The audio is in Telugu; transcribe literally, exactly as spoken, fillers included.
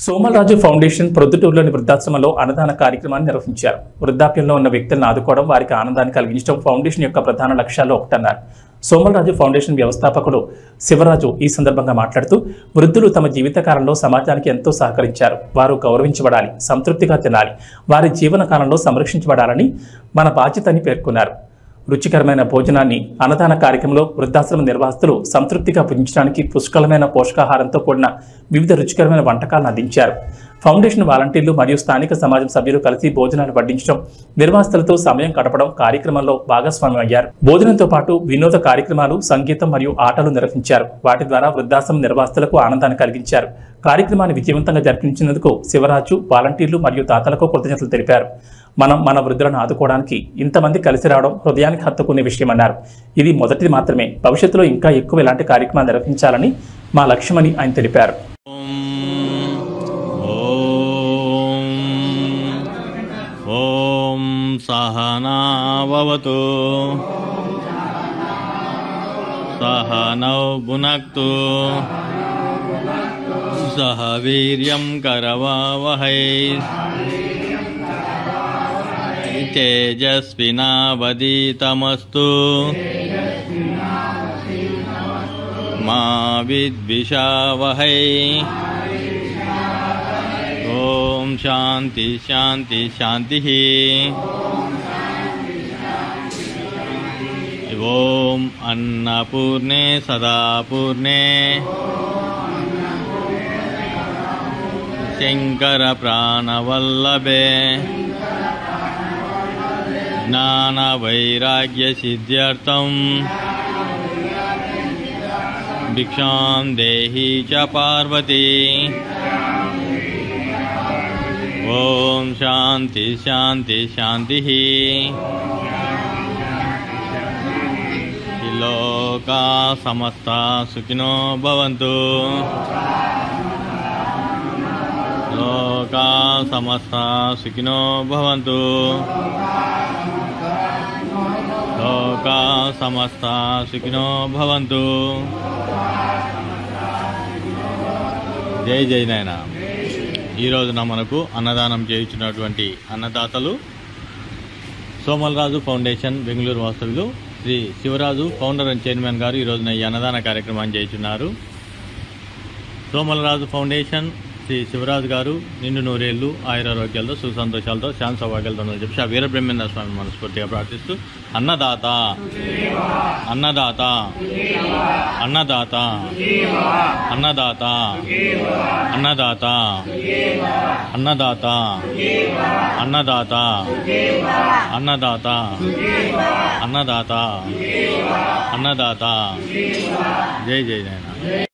సోమలరాజు ఫౌండేషన్ ప్రొద్దుటూరులోని వృద్ధాశ్రమంలో అన్నదాన కార్యక్రమాన్ని నిర్వహించారు. వృద్ధాప్యంలో ఉన్న వ్యక్తులను ఆదుకోవడం, వారికి ఆనందాన్ని కలిగించడం ఫౌండేషన్ యొక్క ప్రధాన లక్ష్యాల్లో ఒకటన్నారు. సోమలరాజు ఫౌండేషన్ వ్యవస్థాపకుడు శివరాజు ఈ సందర్భంగా మాట్లాడుతూ, వృద్ధులు తమ జీవితకాలంలో సమాజానికి ఎంతో సహకరించారు. వారు గౌరవించబడాలి, సంతృప్తిగా తినాలి, వారి జీవన కాలంలో సంరక్షించబడాలని మన బాధ్యతని పేర్కొన్నారు. రుచికరమైన భోజనాన్ని అన్నదాన కార్యక్రమంలో వృద్ధాశ్రమ నిర్వాహకులు సంతృప్తిగా భుజించడానికి పుష్కలమైన పోషకాహారంతో కూడిన వివిధ రుచికరమైన వంటకాలను అందించారు. ఫౌండేషన్ వాలంటీర్లు మరియు స్థానిక సమాజం సభ్యులు కలిసి భోజనాలు వడ్డించడం, నిర్వాహకులతో సమయం గడపడం కార్యక్రమంలో భాగస్వామ్యం అయ్యారు. భోజనంతో పాటు వినోద కార్యక్రమాలు, సంగీతం మరియు ఆటలు నిర్వహించారు. వాటి ద్వారా వృద్ధాశ్రమ నిర్వాహకులకు ఆనందాన్ని కలిగించారు. కార్యక్రమాన్ని విజయవంతంగా జరిపించినందుకు శివరాజు, వాలంటీర్లు మరియు దాతలకు కృతజ్ఞతలు తెలిపారు. మనం మన వృద్ధులను ఆదుకోవడానికి ఇంతమంది కలిసి రావడం హృదయానికి హత్తుకునే విషయమన్నారు. ఇది మొదటిది మాత్రమే. భవిష్యత్తులో ఇంకా ఎక్కువ ఇలాంటి కార్యక్రమాలు నిర్వహించాలని మా లక్ష్యమని ఆయన తెలిపారు. ఓం సహనా భవతు సహనౌ భునక్తు సహ వీర్యం కరవావహై తేజస్వినావదీతమస్తు మా విద్విషావహై. ఓం శాంతి శాంతి శాంతి. ఓం అన్నపూర్ణే సదాపూర్ణే శంకర ప్రాణవల్లభే జ్ఞాన వైరాగ్య సిద్ధ్యర్థం భిక్షాం దేహి చ పార్వతీ. ఓం శాంతి శాంతి శాంతి. లోకా సమస్తా సుఖినో భవంతు. లోకా సమస్తా సుఖినో భవంతు. లోకా సమస్తా సుఖినో భవంతు. జై జై నాయన. ఈ రోజున మనకు అన్నదానం చేయించినటువంటి అన్నదాతలు సోమలరాజు ఫౌండేషన్ బెంగళూరు వాస్తవ్యులు Shri Shivaraju, founder and chairman గారు ఈ రోజున ఈ అన్నదాన కార్యక్రమాన్ని చేయించున్నారు. సోమలరాజు ఫౌండేషన్ శ్రీ శివరాజు గారు నిండు నూరేళ్లు ఆయురారోగ్యాలతో, సుసంతోషాలతో, శాంతి సౌభాగ్యాలతో చెప్పి ఆ వీరబ్రహ్మేంద్ర స్వామి మనస్ఫూర్తిగా ప్రార్థిస్తూ, అన్నదాత అన్నదాత అన్నదాత అన్నదాత అన్నదాత అన్నదాత అన్నదాత అన్నదాత అన్నదాత అన్నదాత. జై జై నాయన.